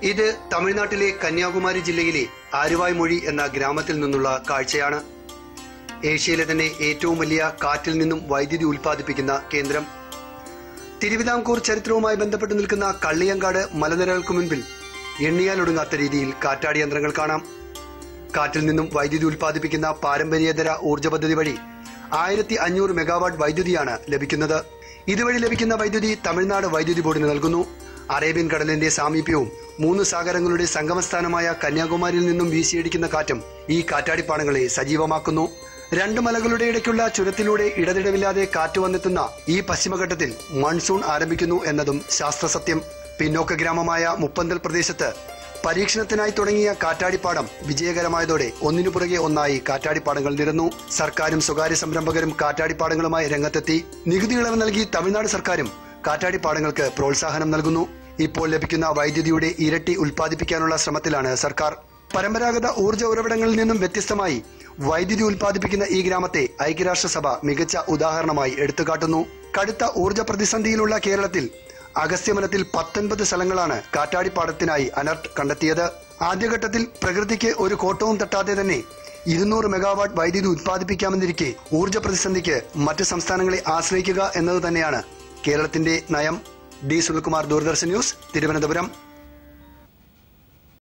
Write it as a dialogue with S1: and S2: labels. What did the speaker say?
S1: ഇത് തമിഴ്നാട്ടിലെ കന്യാകുമാരി ജില്ലയിലെ ആരുവായ്മൊഴി എന്ന ഗ്രാമത്തിൽ നിന്നുള്ള കാഴ്ചയാണ്. ഏഷ്യയിലെ തന്നെ ഏറ്റവും വലിയ കാറ്റിൽ നിന്നും വൈദ്യുതി ഉൽപ്പാദിപ്പിക്കുന്ന കേന്ദ്രം. തിരുവിതാംകൂർ ചരിത്രവുമായി ബന്ധപ്പെട്ട് നിൽക്കുന്ന കള്ളിയങ്കാട് മലനിരകൾക്ക് മുൻപിൽ എണ്ണിയാലൊടുങ്ങാത്ത രീതിയിൽ കാറ്റാടി യന്ത്രങ്ങൾ കാണാം. കാറ്റിൽ നിന്നും വൈദ്യുതി ഉൽപ്പാദിപ്പിക്കുന്ന പാരമ്പര്യേതര ഊർജ്ജ പദ്ധതി വഴി 1500 മെഗാവാട്ട് വൈദ്യുതിയാണ് ലഭിക്കുന്നത്. ഇതുവഴി ലഭിക്കുന്ന വൈദ്യുതി തമിഴ്നാട് വൈദ്യുതി ബോർഡിന് നൽകുന്നു. അറേബ്യൻ കടലിന്റെ സാമീപ്യവും 3 സാഗരങ്ങളുടെ സംഗമസ്ഥാനമായ കന്യാകുമാരിയിൽ നിന്നും വീശിയടിക്കുന്ന കാറ്റും ഈ കാറ്റാടിപ്പാടങ്ങളെ സജീവമാക്കുന്നു. 2 മലകളുടെ ഇടയ്ക്കുള്ള ചുരത്തിലൂടെ ഇടതിടവില്ലാതെ കാറ്റ് വന്നെത്തുന്ന ഈ പശ്ചിമഘട്ടത്തിൽ മൺസൂൺ ആരംഭിക്കുന്നു എന്നതും ശാസ്ത്രസത്യം. പിന്നോക്ക ഗ്രാമമായ മുപ്പന്തൽ പ്രദേശത്ത് പരീക്ഷണത്തിനായി തുടങ്ങിയ കാറ്റാടിപ്പാടം വിജയകരമായതോടെ ഒന്നിനു പുറകെ ഒന്നായി കാറ്റാടിപ്പാടങ്ങൾ നിരന്നു. സർക്കാരും സ്വകാര്യ സംരംഭകരും കാറ്റാടിപ്പാടങ്ങളുമായി രംഗത്തെത്തി. നികുതി ഇളവ് നൽകി തമിഴ്നാട് സർക്കാരും കാറ്റാടിപ്പാടങ്ങൾക്ക് പ്രോത്സാഹനം നൽകുന്നു. ഇപ്പോൾ ലഭിക്കുന്ന വൈദ്യുതിയുടെ ഇരട്ടി ഉൽപ്പാദിപ്പിക്കാനുള്ള ശ്രമത്തിലാണ് സർക്കാർ. പരമ്പരാഗത ഊർജ്ജ ഉറവിടങ്ങളിൽ നിന്നും വ്യത്യസ്തമായി വൈദ്യുതി ഉൽപ്പാദിപ്പിക്കുന്ന ഈ ഗ്രാമത്തെ ഐക്യരാഷ്ട്രസഭ മികച്ച ഉദാഹരണമായി എടുത്തുകാട്ടുന്നു. കടുത്ത ഊർജ്ജ പ്രതിസന്ധിയിലുള്ള കേരളത്തിൽ അഗസ്ത്യമലത്തിൽ 19 സ്ഥലങ്ങളാണ് കാറ്റാടിപ്പാടത്തിനായി അനർട്ട് കണ്ടെത്തിയത്. ആദ്യഘട്ടത്തിൽ പ്രകൃതിക്ക് ഒരു കോട്ടവും തട്ടാതെ തന്നെ 200 മെഗാവാട്ട് വൈദ്യുതി ഉൽപ്പാദിപ്പിക്കാമെന്നിരിക്കെ ഊർജ്ജ പ്രതിസന്ധിക്ക് മറ്റ് സംസ്ഥാനങ്ങളെ ആശ്രയിക്കുക എന്നത് തന്നെയാണ് കേരളത്തിന്റെ നയം. D Sunilkumar, Doordarshan news, Thiruvananthapuram.